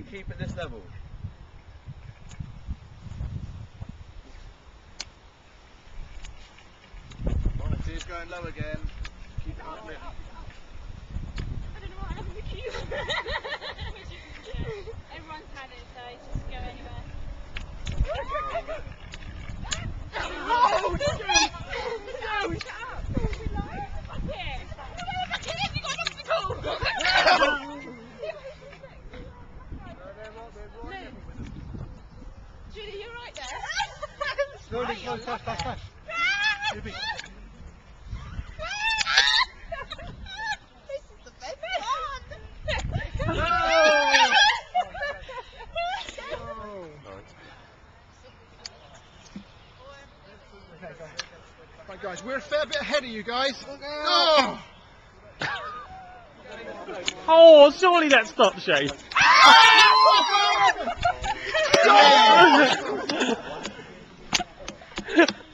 keep at this level. He's going low again. Keep it up. I don't know what happened to Keith. Everyone's had it, so just go anywhere. Oh, no! Shut up! Up here! You got an obstacle! Julie, you right there? Slowly, slowly, fast, fast, fast. Ruby. This is the best one! Right, guys, we're a fair bit ahead of you guys. Oh! Oh, surely that stopped, Shay. Oh!